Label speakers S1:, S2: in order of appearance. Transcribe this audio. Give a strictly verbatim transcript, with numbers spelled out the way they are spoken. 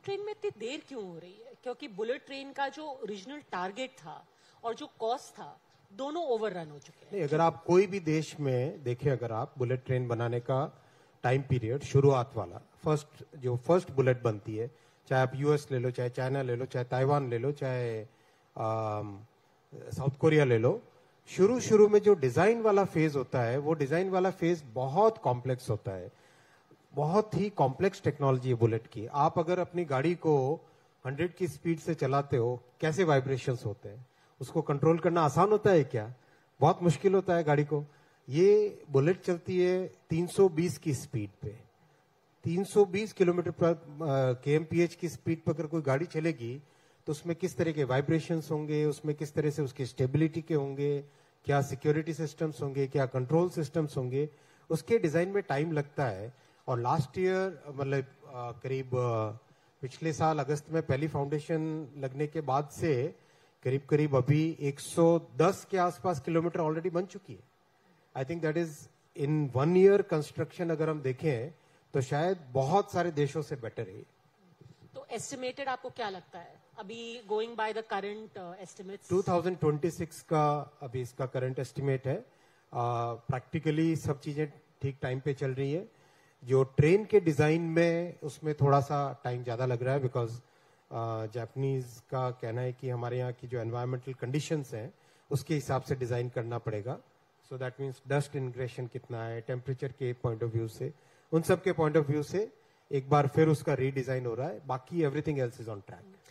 S1: Train में इतनी देर क्यों हो रही है? क्योंकि बुलेट ट्रेन का जो ओरिजिनल टारगेट था और जो कॉस्ट था दोनों ओवर रन हो चुके हैं।
S2: नहीं, अगर आप कोई भी देश में देखें, अगर आप बुलेट ट्रेन बनाने का टाइम पीरियड शुरुआत वाला, फर्स्ट जो फर्स्ट बुलेट बनती है, चाहे आप यूएस ले लो, चाहे चाइना ले लो, चाहे ताइवान ले लो, चाहे साउथ कोरिया ले लो, शुरू शुरू में जो डिजाइन वाला फेज होता है वो डिजाइन वाला फेज बहुत कॉम्प्लेक्स होता है, बहुत ही कॉम्प्लेक्स टेक्नोलॉजी है बुलेट की। आप अगर अपनी गाड़ी को हंड्रेड की स्पीड से चलाते हो, कैसे वाइब्रेशंस होते हैं, उसको कंट्रोल करना आसान होता है क्या? बहुत मुश्किल होता है गाड़ी को। ये बुलेट चलती है तीन सौ बीस की स्पीड पे, तीन सौ बीस किलोमीटर पर केएमपीएच की स्पीड पर अगर कोई गाड़ी चलेगी तो उसमें किस तरह के वाइब्रेशंस होंगे, उसमें किस तरह से उसकी स्टेबिलिटी के होंगे, क्या सिक्योरिटी सिस्टम्स होंगे, क्या कंट्रोल सिस्टम्स होंगे, उसके डिजाइन में टाइम लगता है। और लास्ट ईयर मतलब करीब पिछले साल अगस्त में पहली फाउंडेशन लगने के बाद से करीब करीब अभी एक सौ दस के आसपास किलोमीटर ऑलरेडी बन चुकी है। I think that is in one year construction अगर हम देखें तो शायद बहुत सारे देशों से बेटर है।
S1: तो एस्टिमेटेड आपको क्या लगता है अभी going by the current estimates?
S2: दो हज़ार छब्बीस का अभी इसका करंट एस्टिमेट है। प्रैक्टिकली uh, सब चीजें ठीक टाइम पे चल रही है। जो ट्रेन के डिजाइन में उसमें थोड़ा सा टाइम ज्यादा लग रहा है, बिकॉज जापानीज uh, का कहना है कि हमारे यहाँ की जो एनवायरमेंटल कंडीशंस हैं उसके हिसाब से डिजाइन करना पड़ेगा। So that means dust ingression कितना है, टेम्परेचर के पॉइंट ऑफ व्यू से, उन सब के पॉइंट ऑफ व्यू से एक बार फिर उसका रीडिजाइन हो रहा है। बाकी everything else is on track.